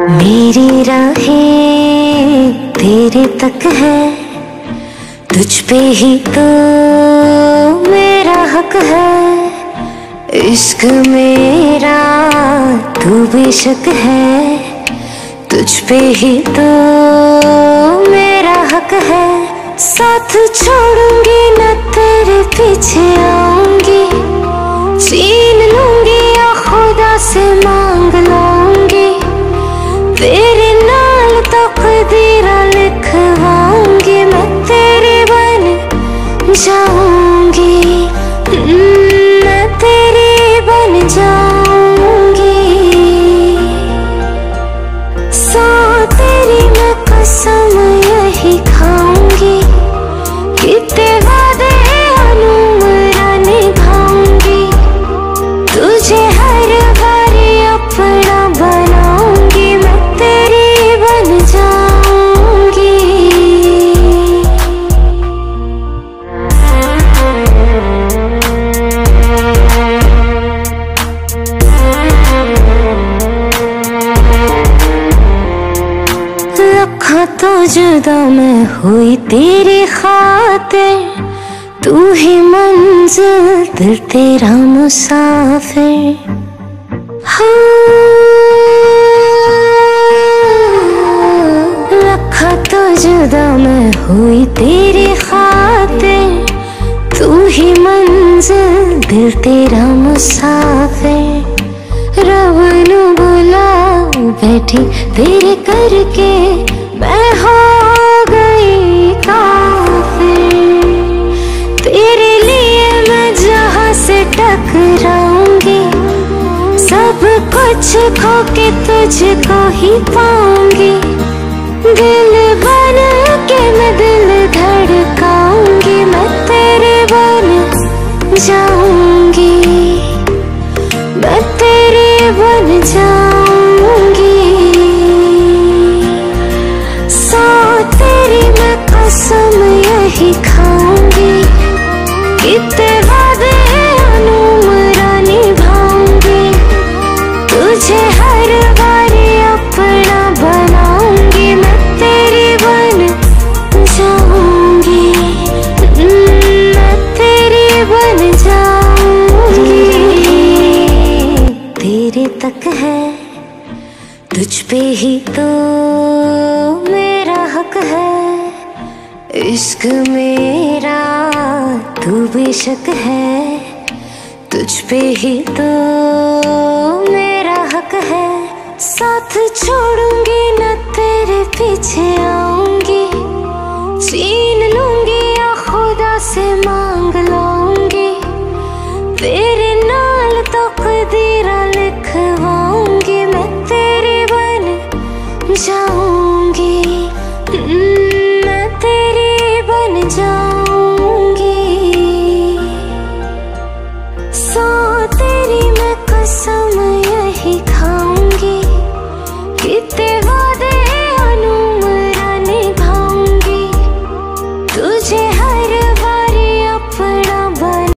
मेरी राहें तेरे तक है, तुझ पे ही तो मेरा हक है। इश्क मेरा तू बेशक है, तुझ पे ही तो मेरा हक है। साथ छोड़ूंगी न तेरे पीछे आऊंगी, छीन लूंगी या खुदा से मांग लूंगी। तेरे नाल तकदीरा लिखवाऊंगी, मैं तेरी बन जाऊंगी, मैं तेरी बन जाऊंगी। सौ तेरी मैं कसम यही खाऊंगी, कितने वादे अनुमरा निभाऊंगी। तुझे हर बारी अपना बनाऊंगी, मैं तेरी बन जाऊंगी। लखा तो जुदा मैं हुई तेरी खातिर, तू ही मंजिल दिल तेरा मुसाफिर। लखा तो जुदा मैं हुई तेरी खातिर, तू ही मंजिल दिल तेरा मुसाफिर। रब नू बुला बैठी तेरे करके, मैं हो गई काफिर। तेरे लिए मैं जहां से टकराऊंगी, सब कुछ खो के तुझको ही पाऊंगी। दिल बन के मैं दिल धड़काऊंगी, मैं तेरे बन जाऊंगी, मैं तेरी बन जाऊंगी। सौ तेरी मैं कसम यही खाऊंगी, कितने वादे अनुमरा निभाऊंगी। तुझे हर बारी अपना बनाऊंगी, मैं तेरी बन जाऊंगी, मैं तेरी बन जाऊंगी। तेरे तक है, तुझ पे ही तो मेरा हक है। इश्क मेरा तू बेशक है, तुझ पे ही तो मेरा हक है। साथ छोड़ूंगी न तेरे पीछे आऊंगी, छीन लूंगी या खुदा से मांग लूंगी। तेरे नाल तकदीरा लिखवाऊंगी, मैं तेरी बन जाऊंगी, मैं तेरी बन जाऊंगी। सौ तेरी मैं कसम यही